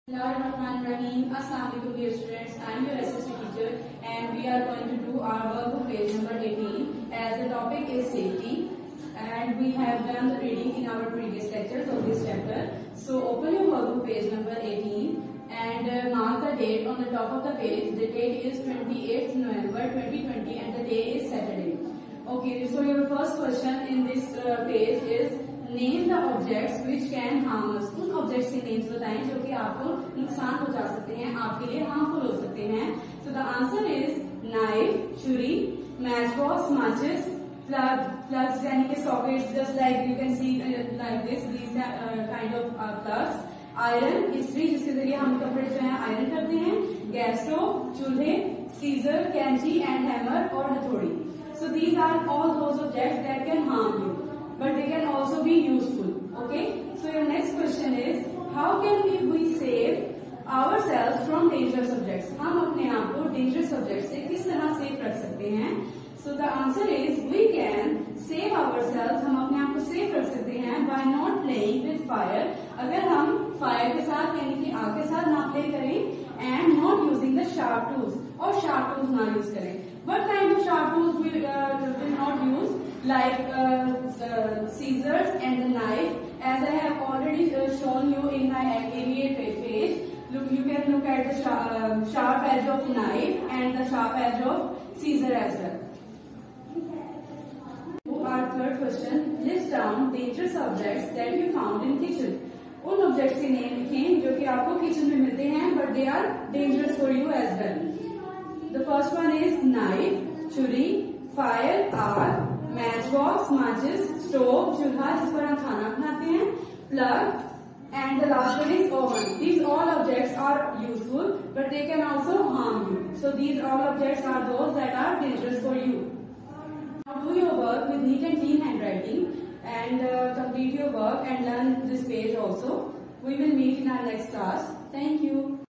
Bismillahirrahmanirrahim. Assalamualaikum dear students. I am your SST teacher and we are going to do our workbook page number 18 as the topic is safety, and we have done the reading in our previous lectures of this chapter. So open your workbook page number 18 and mark the date on the top of the page. The date is 28th November 2020 and the day is Saturday. Okay, so your first question in this page is name the objects which can harm us. उन objects के names बताएं जो कि आपको नुकसान पहुंचा सकते हैं, आपके लिए हार्मफुल हो सकते हैं। So the answer is knife, छुरी, मैच बॉक्स, माचिस, प्लग्स यानी कि sockets, just like you can see like this kind of plugs, iron, इस्त्री जिसके जरिए हम कपड़े जो है आयरन करते हैं, गैस स्टोव, चूल्हे, सीजर, कैंची एंड हैमर और हथौड़ी। So these are all those objects that can harm you, but they can also be useful. Okay, so your next question is how can we save ourselves from dangerous subjects? हम अपने आप को dangerous subjects से किस तरह save रख सकते हैं? So the answer is we can save ourselves. हम अपने आप को सेव रख सकते हैं by not playing with fire. अगर हम फायर के साथ यानी कि आग के साथ ना प्ले करें and not using the sharp tools, और sharp tools ना यूज करें। What kind of sharp tools we will not use? Like scissors and the knife, as I have already shown you in my AVA page. Look, you can look at the sharp edge of knife and the sharp edge of scissor as well. Our third question: list down dangerous objects that you found in kitchen. उन objects के name लिखें जो कि आपको kitchen में मिलते हैं but they are dangerous for you as well. The first one is knife, छुरी, फायर, आग, मैच बॉक्स, माचिस, स्टोव, चूल्हा जिस पर हम खाना बनाते हैं, plug, and the last one is oven. These all objects are useful but they can also harm you. So these all objects are those that are dangerous for you. Now do your work with neat and clean handwriting and complete your work and learn this page also. We will meet in our next class. Thank you.